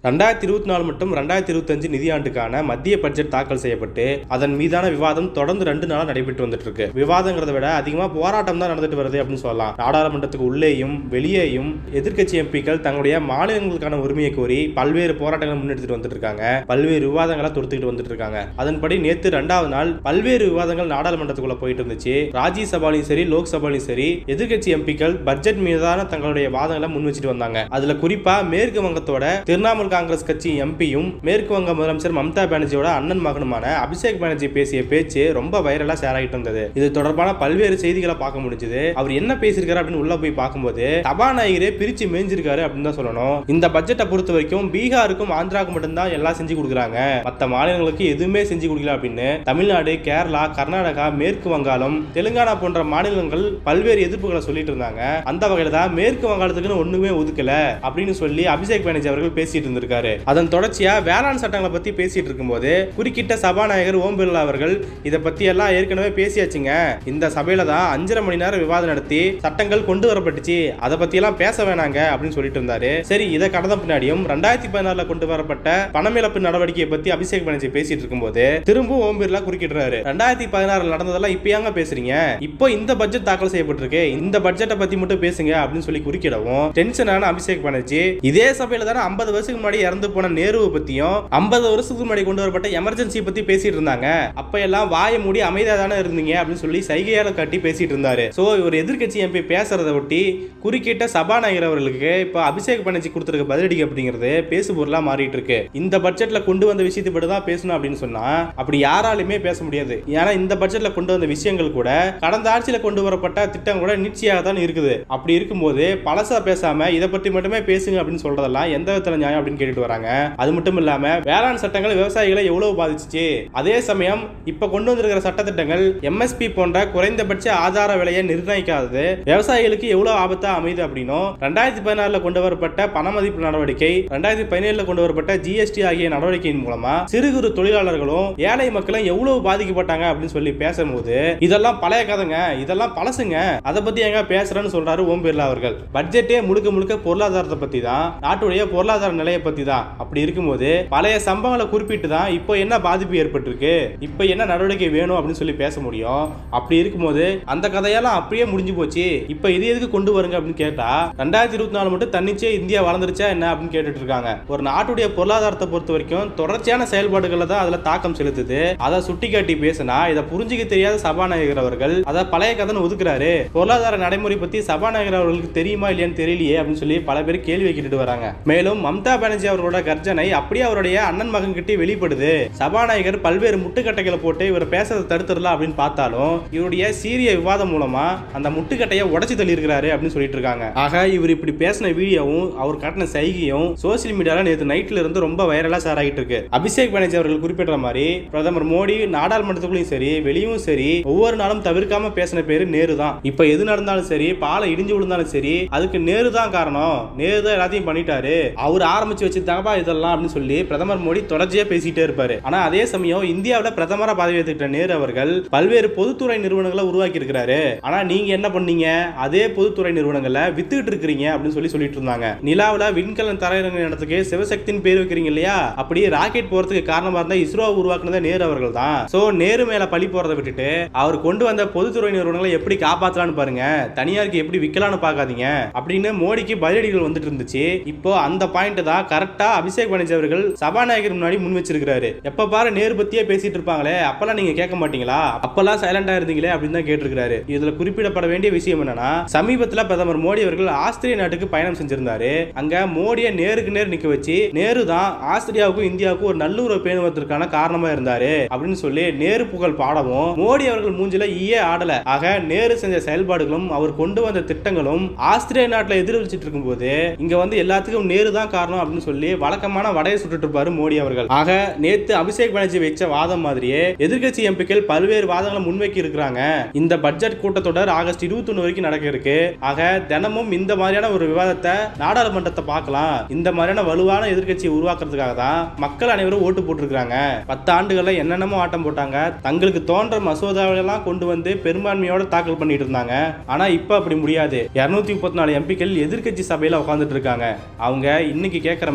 2024 மற்றும் 2025 நிதியாண்டுக்கான மத்திய பட்ஜெட் தாக்கல் செய்யப்பட்டு அதன் மீதான விவாதம் தொடர்ந்து 2 நாளா நடைபெற்று வந்துட்டு இருக்கு. விவாதங்கிறத விட அதிகமா போராட்டம் தான் நடந்துட்டு வருது அப்படின்னு சொல்லலாம். நாடாளுமன்றத்துக்கு உள்ளேயும் வெளியேயும் எதிர்க்கட்சி எம்பிக்கள் தங்களுடைய மாநிலங்களுக்கான உரிமையை கோரி பல்வேறு போராட்டங்களை முன்னெடுத்துட்டு வந்துட்டு இருக்காங்க. பல்வேறு விவாதங்களை தொடுத்துக்கிட்டு வந்துட்டு இருக்காங்க. அதன்படி நேற்று 2வது நாள் பல்வேறு விவாதங்கள் நாடாளுமன்றத்துக்குள்ள போயிட்டு இருந்துச்சு. ராஜ்யசபாலையும் சரி லோக்சபாலையும் சரி எதிர்க்கட்சி எம்பிக்கள் பட்ஜெட் மீதான தங்களுடைய வாதங்களை முன் வச்சுட்டு வந்தாங்க. அதுல குறிப்பா மேற்கு வங்கத்தோட திரிணாமுல் காங்கிரஸ் கட்சி எம்பியும் மேற்கு வங்க முதலமைச்சர் மம்தா பானர்ஜியோட அண்ணன் மகனுமான அபிஷேக் பானர்ஜி பேசிய பேச்சு ரொம்ப வைரலா ஷேர் ஆகிட்டு இருந்தது. இது தொடர்பான பல்வேறு செய்திகளை பார்க்க முடிஞ்சது. அவர் என்ன பேசியிருக்காரு அப்படின்னு உள்ள போய் பார்க்கும்போது சபாநாயகரே பிரிச்சு மேஞ்சிருக்காரு அப்படின்னு தான் சொல்லணும். இந்த பட்ஜெட்டை பொறுத்த வரைக்கும் பீகாருக்கும் ஆந்திராவுக்கும் மட்டும்தான் எல்லாம் செஞ்சு கொடுக்குறாங்க, மற்ற மாநிலங்களுக்கு எதுவுமே செஞ்சு கொடுக்கல அப்படின்னு தமிழ்நாடு, கேரளா, கர்நாடகா, மேற்கு வங்காளம், தெலுங்கானா போன்ற மாநிலங்கள் பல்வேறு எதிர்ப்புகளை சொல்லிட்டு இருந்தாங்க. அந்த வகையில தான் மேற்கு வங்காளத்துக்குன்னு ஒண்ணுமே ஒதுக்கல அப்படின்னு சொல்லி அபிஷேக் பானர்ஜி அவர்கள் பேசிட்டு இருந்திருக்காரு. அதன் தொடர்ச்சியா வேளாண் சட்டங்களை பத்தி பேசிட்டு இருக்கும்போது குறுக்கிட்ட சபாநாயகர் ஓம் பிர்லா அவர்கள் இதை பத்தி எல்லாம் ஏற்கனவே பேசியாச்சுங்க, இந்த சபையில தான் 5.5 மணி நேரம் விவாதம் நடத்தி சட்டங்கள் கொண்டு வரப்பட்டுச்சு, அதை பத்தி எல்லாம் பேச வேணாங்க அப்படின்னு சொல்லிட்டு இருந்தாரு. சரி, இதை கடந்த பின்னாடியும் 2016 கொண்டு வரப்பட்ட பணமிழப்பு நடவடிக்கையை பத்தி அபிஷேக் பானர்ஜி பேசிட்டு இருக்கும்போது திரும்ப ஓம் பிர்லா குறுக்கிடுறாரு. 2016 நடந்ததெல்லாம் இப்ப ஏங்க பேசுறீங்க, இப்போ இந்த பட்ஜெட் தாக்கல் செய்யப்பட்டிருக்கு, இந்த பட்ஜெட்டை பத்தி மட்டும் பேசுங்க அப்படின்னு சொல்லி குறுக்கிடவும் டென்ஷனான அபிஷேக் பானர்ஜி இதே சபையில தானே 50 வருஷத்துக்கு முன்னாடி இறந்து போன நேருவை பத்தியும் 50 வருஷத்துக்கு முன்னாடி கொண்டு வரப்பட்ட எமர்ஜென்சி பத்தி பேசிட்டு இருந்தாங்க, அப்ப எல்லாம் வாயை மூடி அமைதியா தானே இருந்தீங்க அப்படின்னு சொல்லி சைகையால காட்டி பேசிட்டு இருந்தாரு. சோ இவர் எதிர்க்கட்சி எம்பி பேசுறதை ஒட்டி குறுக்கிட்ட சபாநாயகர் அவர்களுக்கு இப்ப அபிஷேக் பானர்ஜி கொடுத்திருக்க பதிலடி அப்படிங்கிறது பேசு பொருளா மாறிட்டு இருக்கு. இந்த பட்ஜெட்ல கொண்டு வந்த விஷயத்தை பற்றி தான் பேசணும் அப்படின்னு சொன்னா அப்படி யாராலுமே பேச முடியாது. ஏன்னா இந்த பட்ஜெட்ல கொண்டு வந்த விஷயங்கள் கூட கடந்த ஆட்சியில கொண்டு வரப்பட்ட திட்டம் கூட நீட்சியாக தான் இருக்குது. அப்படி இருக்கும்போது பழசா பேசாம இதை பற்றி மட்டுமே பேசுங்க அப்படின்னு சொல்றதெல்லாம் எந்த விதத்துல நியாயம் அப்படின்னு கேட்டுட்டு வராங்க. அது மட்டும் இல்லாம வேளாண் சட்டங்கள் விவசாயிகளை எவ்வளவு பாதிச்சுச்சு, அதே சமயம் இப்ப கொண்டு வந்திருக்கிற சட்டத்திட்டங்கள் எம்எஸ்பி போன்ற குறைந்தபட்ச ஆதார விலையை நிர்ணயிக்காதது விவசாயிகளுக்கு எவ்வளவு ஆபத்தா அமைது அப்படின்னும் 2016 கொண்டு வரப்பட்ட பண மதிப்பு நடவடிக்கை, 2017 கொண்டு வரப்பட்ட ஜிஎஸ்டி ஆகிய நடவடிக்கையின் மூலமா சிறு குறு தொழிலாளர்களும் ஏழை மக்களும் எவ்வளவு பாதிக்கப்பட்டாங்க அப்படின்னு சொல்லி பேசும்போது இதெல்லாம் பழைய கதைங்க, இதெல்லாம் பழசுங்க, அதை பத்தி எங்க பேசுறேன்னு சொல்றாரு ஓம் பிர்லா அவர்கள். பட்ஜெட்டே முழுக்க முழுக்க பொருளாதாரத்தை பத்தி தான், நாட்டுடைய பொருளாதார நிலையை பத்தி தான். அப்படி இருக்கும்போது பழைய சம்பவங்களை குறிப்பிட்டு தான் இப்போ என்ன பாதிப்பு ஏற்பட்டிருக்கு, இப்போ என்ன நடவடிக்கை வேணும் அப்படின்னு சொல்லி பேச முடியும். அப்படி இருக்கும்போது அந்த கதையெல்லாம் அப்படியே முடிஞ்சு போச்சு, இப்போ இது எதுக்கு கொண்டு வருங்க அப்படின்னு கேட்டா 2024 மட்டும் தன்னிச்சே இந்தியா வளர்ந்துருச்சா என்ன அப்படின்னு கேட்டுட்டு இருக்காங்க. ஒரு நாட்டுடைய பொருளாதாரத்தை பொறுத்த வரைக்கும் தொடர்ச்சியான செயல்பாடுகளை தான் அதுல தாக்கம் செலுத்துது. அதை சுட்டி காட்டி பேசினா இதை புரிஞ்சுக்க தெரியாத சபாநாயகர் அவர்கள் அதை பழைய கதைன்னு ஒதுக்குறாரு. பொருளாதார நடைமுறை பத்தி சபாநாயகர் அவர்களுக்கு தெரியுமா இல்லையான்னு தெரியலையே அப்படின்னு சொல்லி பல பேர் கேள்வி கேட்டுட்டு வராங்க. மேலும் மம்தா பானர்ஜி அவர்களோட கர்ஜனை அப்படியே அவருடைய அண்ணன் மகன் கிட்டே வெளிப்படுது. சபாநாயகர் பல்வேறு முட்டுக்கட்டைகளை போட்டு இவர் பேசுறதை தடுத்துடலாம் அப்படின்னு பார்த்தாலும் இவருடைய சீரிய விவாதம் மூலமா அந்த முட்டுக்கட்டையை உடைச்சு தள்ளி இருக்கிறாரு அப்படின்னு சொல்லிட்டு இருக்காங்க. ஆக இவர் இப்படி பேசின வீடியோவும் அவர் காட்டின சைகையும் சோசியல் மீடியால நேற்று நைட்ல இருந்து ரொம்ப வைரலா ஷேர் ஆகிட்டு இருக்கு. அபிஷேக் பானர்ஜி அவர்கள் குறிப்பிட்ட மாதிரி பிரதமர் மோடி நாடாளுமன்றத்துக்குள்ளயும் சரி வெளியும் சரி ஒவ்வொரு நாளும் தவிர்க்காம பேசின பேரு நேரு தான். இப்ப எது நடந்தாலும் சரி, பாலை இடிஞ்சு விழுந்தாலும் சரி, அதுக்கு நேரு தான் காரணம், நேரு தான் எல்லாத்தையும் பண்ணிட்டாரு, அவர் ஆரம்பிச்சு வச்சிருந்தாங்கப்பா இதெல்லாம் அப்படின்னு சொல்லி பிரதமர் மோடி தொடர்ச்சியா பேசிட்டே இருப்பாரு. ஆனா அதே சமயம் இந்தியாவில பிரதமரா பதவி ஏற்றுக்கிட்ட நேரு அவர்கள் பல்வேறு பொதுத்துறை நிறுவனங்களை உருவாக்கி இருக்கிறாரு. ஆனா நீங்க என்ன பண்ணீங்க, அதே பொதுத்துறை நிறுவனங்களை வித்துட்டு இருக்கிறீங்க அப்படின்னு சொல்லிட்டு இருந்தாங்க. நிலாவில விண்கலன் தரையிறங்க இடத்துக்கு சிவசக்தின்னு பேர் வைக்கிறீங்க இல்லையா, அப்படி ராக்கெட் போறதுக்கு காரணமா இருந்தா இஸ்ரோ உருவாக்குனதே நேரு அவர்கள் தான். சோ நேரு மேல பழி போறதை விட்டுட்டு அவர் கொண்டு வந்த பொதுத்துறை நிறுவனங்களை எப்படி காப்பாத்தலாம்னு பாருங்க, தனியாருக்கு எப்படி விக்கலாம்னு பாக்காதீங்க அப்படின்னு மோடிக்கு பதிலடிகள் வந்துட்டு இருந்துச்சு. இப்போ அந்த பாயிண்ட் தான் கரெக்டா அபிஷேக் பானர்ஜி அவர்கள் சபாநாயகர் முன்னாடி முன் வச்சிருக்காரு. எப்ப பாரு நேரு பத்தியே பேசிட்டு இருப்பாங்களே, அப்பெல்லாம் நீங்க கேட்க மாட்டீங்களா, அப்பெல்லாம் சைலண்டா இருந்தீங்களே அப்படின்னு தான் கேட்டிருக்காரு. இதுல குறிப்பிடப்பட வேண்டிய விஷயம் என்னன்னா, சமீபத்துல பிரதமர் மோடி அவர்கள் ஆஸ்திரேலியா நாட்டுக்கு பயணம் செஞ்சிருந்தாரு. அங்க மோடியை நேருக்கு நேர் நிக்க வச்சு நேரு தான் ஆஸ்திரேலியாவுக்கும் இந்தியாவுக்கும் ஒரு நல்லுறவு பேணுவதற்கான காரணமா இருந்தாரு அப்படின்னு சொல்லி நேரு புகழ் பாடவும் மோடி அவர்கள் மூஞ்சில ஈயே ஆடல. ஆக நேரு செஞ்ச செயல்பாடுகளும் அவர் கொண்டு வந்த திட்டங்களும் ஆஸ்திரேலியா நாட்டில் எதிர்வச்சிட்டு இருக்கும் போது இங்க வந்து எல்லாத்துக்கும் நேரு தான் காரணம் அப்படின்னு சொல்லி வழக்கமான வடையை சுட்டுட்டு இருப்பாரு மோடி அவர்கள். ஆக நேத்து அபிஷேக் பானர்ஜி வச்ச வாதம் மாதிரியே எதிர்க்கட்சி எம்பிக்கள் பல்வேறு வாதங்களை முன்வைக்கி இருக்கிறாங்க. இந்த பட்ஜெட் கூட்டத்தொடர் ஆகஸ்ட் 21 வரைக்கும் நடக்க இருக்கு. ஆக தினமும் இந்த மாதிரியான ஒரு விவாதத்தை நாடாளுமன்றத்தை பார்க்கலாம். இந்த மாதிரியான வலுவான எதிர்க்கட்சியை உருவாக்குறதுக்காக தான் மக்கள் அனைவரும் ஓட்டு போட்டிருக்காங்க. 10 ஆண்டுகள்ல என்னென்னமோ ஆட்டம் போட்டாங்க, தங்களுக்கு தோன்ற மசோதாவெல்லாம் கொண்டு வந்து பெரும்பான்மையோட தாக்கல் பண்ணிட்டு இருந்தாங்க. ஆனா இப்ப அப்படி முடியாது. 234 எம்பிக்கள் எதிர்க்கட்சி சபையில உட்கார்ந்துட்டு இருக்காங்க. அவங்க இன்னைக்கு கேட்கிற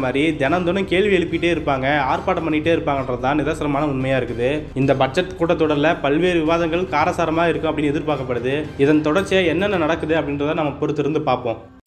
மாதிரி தினம் கேள்வி எழுப்பிட்டே இருப்பாங்க, ஆர்ப்பாட்டம் பண்ணிட்டே இருப்பாங்கன்றது தான் நிதர்சனமான உண்மையா இருக்குது. இந்த பட்ஜெட் கூட்டத்தொடரில் பல்வேறு விவாதங்கள் காரசாரமாக இருக்கும் அப்படின்னு எதிர்பார்க்கப்படுது. இதன் தொடர்ச்சியாக என்னென்ன நடக்குது அப்படின்றத நம்ம பொறுத்திருந்து பார்ப்போம்.